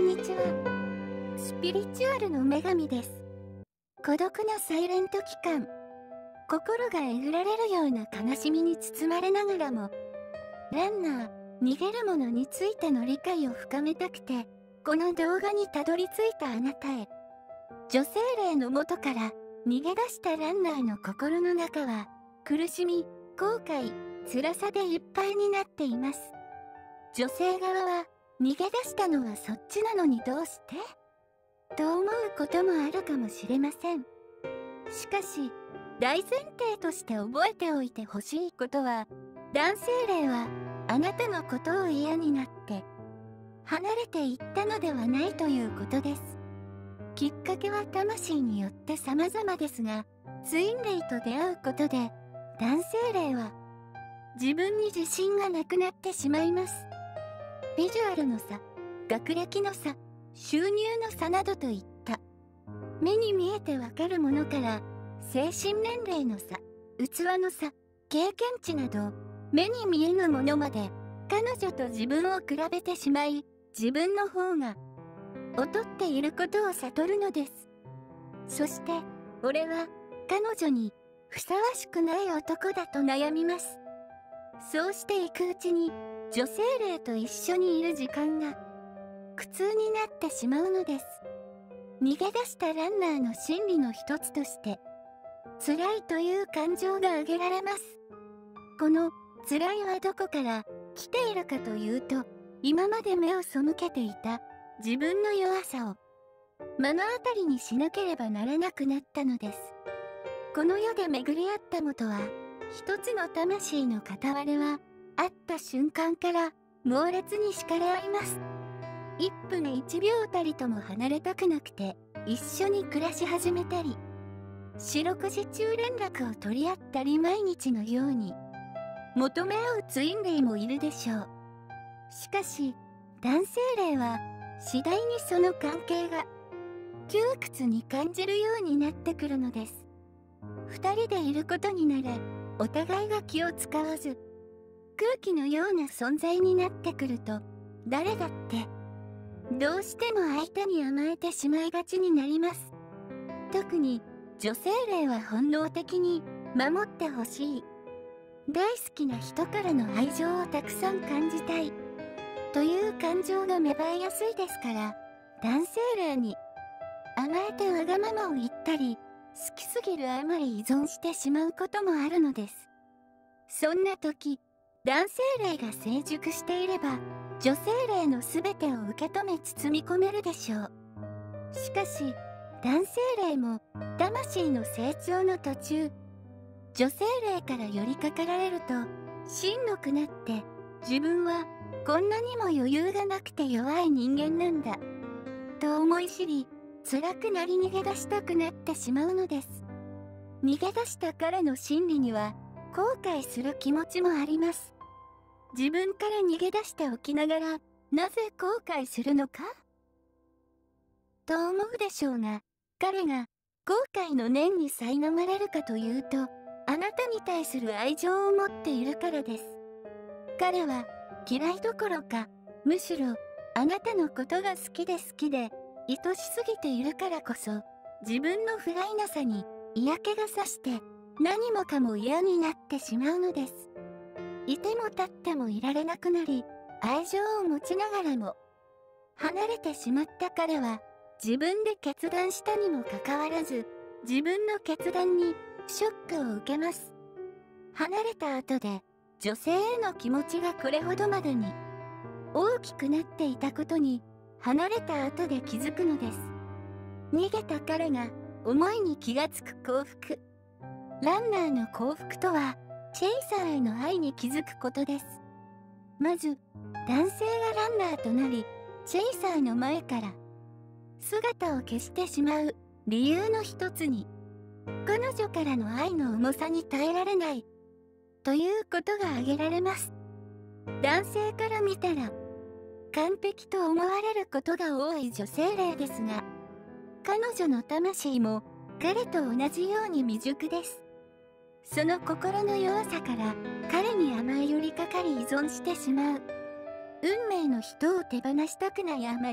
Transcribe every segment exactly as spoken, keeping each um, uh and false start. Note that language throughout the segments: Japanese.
んにちは。スピリチュアルの女神です。孤独なサイレント期間、心がえぐられるような悲しみに包まれながらも、ランナー、逃げるものについての理解を深めたくて、この動画にたどり着いたあなたへ。女性霊の元から逃げ出したランナーの心の中は、苦しみ、後悔、辛さでいっぱいになっています。女性側は、逃げ出したのはそっちなのにどうしてと思うこともあるかもしれません。しかし、大前提として覚えておいてほしいことは、男性霊はあなたのことを嫌になって離れていったのではないということです。きっかけは魂によって様々ですが、ツイン霊と出会うことで男性霊は自分に自信がなくなってしまいます。ビジュアルの差、学歴の差、収入の差などといった目に見えてわかるものから精神年齢の差、器の差、経験値など目に見えぬものまで彼女と自分を比べてしまい、自分の方が劣っていることを悟るのです。そして俺は彼女にふさわしくない男だと悩みます。そうしていくうちに女性霊と一緒にいる時間が苦痛になってしまうのです。逃げ出したランナーの心理の一つとして辛いという感情が挙げられます。この辛いはどこから来ているかというと、今まで目を背けていた自分の弱さを目の当たりにしなければならなくなったのです。この世で巡り合った元は一つの魂の片割れは会った瞬間から猛烈に惹かれ合います。一分一秒たりとも離れたくなくて一緒に暮らし始めたり、四六時中連絡を取り合ったり毎日のように求め合うツイン霊もいるでしょう。しかし男性霊は次第にその関係が窮屈に感じるようになってくるのです。二人でいることになれ、お互いが気を使わず空気のような存在になってくると、誰だってどうしても相手に甘えてしまいがちになります。特に女性霊は本能的に守ってほしい、大好きな人からの愛情をたくさん感じたいという感情が芽生えやすいですから、男性霊に甘えてわがままを言ったり、好きすぎるあまり依存してしまうこともあるのです。そんな時、男性霊が成熟していれば女性霊の全てを受け止め包み込めるでしょう。しかし男性霊も魂の成長の途中、女性霊から寄りかかられるとしんどくなって、自分はこんなにも余裕がなくて弱い人間なんだと思い知り、辛くなり逃げ出したくなってしまうのです。逃げ出した彼の心理には後悔する気持ちもあります。自分から逃げ出しておきながらなぜ後悔するのかと思うでしょうが、彼が後悔の念に苛まれるかというと、あなたに対する愛情を持っているからです。彼は嫌いどころか、むしろあなたのことが好きで好きで愛しすぎているからこそ、自分の不甲斐なさに嫌気がさして何もかも嫌になってしまうのです。いても立ってもいられなくなり、愛情を持ちながらも離れてしまった彼は、自分で決断したにもかかわらず自分の決断にショックを受けます。離れた後で女性への気持ちがこれほどまでに大きくなっていたことに離れた後で気づくのです。逃げた彼が思いに気がつく幸福、ランナーの幸福とはチェイサーへの愛に気づくことです。まず男性がランナーとなりチェイサーの前から姿を消してしまう理由の一つに、彼女からの愛の重さに耐えられないということが挙げられます。男性から見たら完璧と思われることが多い女性霊ですが、彼女の魂も彼と同じように未熟です。その心の弱さから彼に甘え寄りかかり依存してしまう、運命の人を手放したくないあまり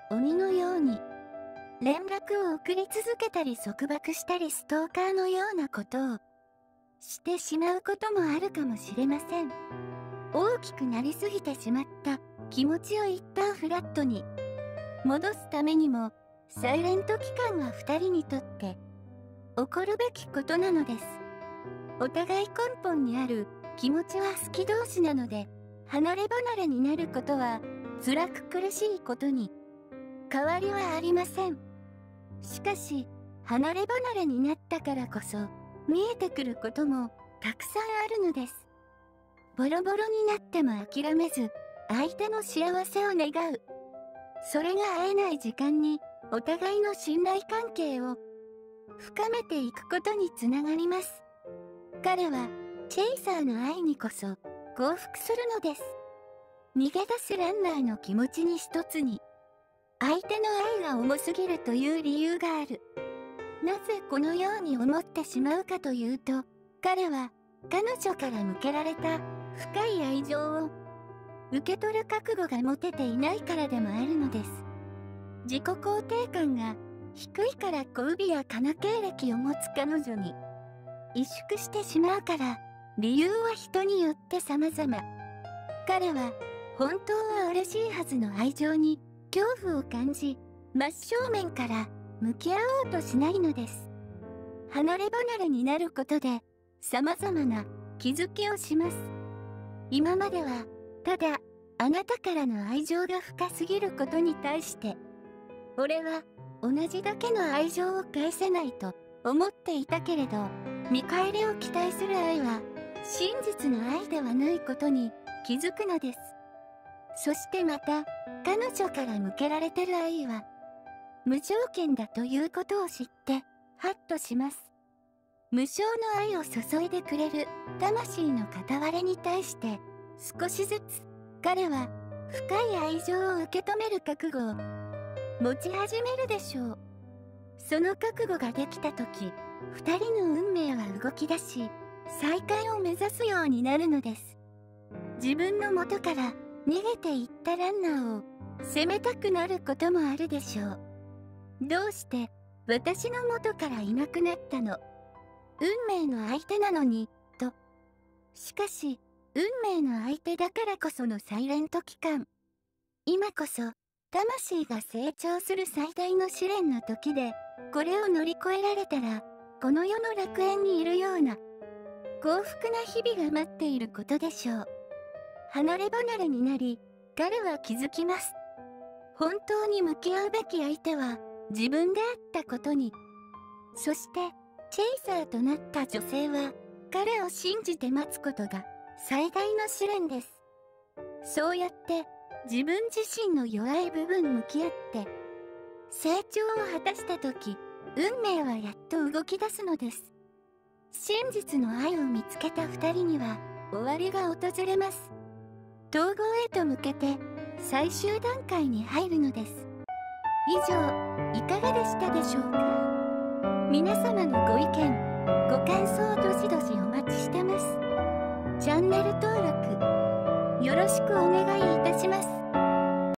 鬼のように連絡を送り続けたり束縛したりストーカーのようなことをしてしまうこともあるかもしれません。大きくなりすぎてしまった気持ちを一旦フラットに戻すためにも、サイレント期間はふたりにとって起こるべきことなのです。お互い根本にある気持ちは好き同士なので、離れ離れになることは辛く苦しいことに変わりはありません。しかし、離れ離れになったからこそ見えてくることもたくさんあるのです。ボロボロになっても諦めず、相手の幸せを願う。それが会えない時間にお互いの信頼関係を深めていくことにつながります。彼はチェイサーの愛にこそ降伏するのです。逃げ出すランナーの気持ちに一つに、相手の愛が重すぎるという理由がある。なぜこのように思ってしまうかというと、彼は彼女から向けられた深い愛情を受け取る覚悟が持てていないからでもあるのです。自己肯定感が低いから交尾やカナ経歴を持つ彼女に萎縮してしまうから、理由は人によって様々。彼は本当は嬉しいはずの愛情に恐怖を感じ、真正面から向き合おうとしないのです。離れ離れになることで様々な気づきをします。今まではただあなたからの愛情が深すぎることに対して、俺は同じだけの愛情を返せないと思っていたけれど、見返りを期待する愛は真実の愛ではないことに気づくのです。そしてまた彼女から向けられてる愛は無条件だということを知ってハッとします。無償の愛を注いでくれる魂の片割れに対して少しずつ彼は深い愛情を受け止める覚悟を持ち始めるでしょう。その覚悟ができた時、二人の運命は動き出し、再会を目指すようになるのです。自分の元から逃げていったランナーを責めたくなることもあるでしょう。どうして私の元からいなくなったの？運命の相手なのに、と。しかし、運命の相手だからこそのサイレント期間。今こそ、魂が成長する最大の試練の時で、これを乗り越えられたら、この世の楽園にいるような幸福な日々が待っていることでしょう。離れ離れになり、彼は気づきます。本当に向き合うべき相手は自分であったことに。そして、チェイサーとなった女性は、彼を信じて待つことが最大の試練です。そうやって自分自身の弱い部分向き合って、成長を果たした時、運命はやっと動き出すのです。真実の愛を見つけた二人には終わりが訪れます。統合へと向けて最終段階に入るのです。以上、いかがでしたでしょうか。皆様のご意見、ご感想をどしどしお待ちしてます。チャンネル登録よろしくお願いいたします。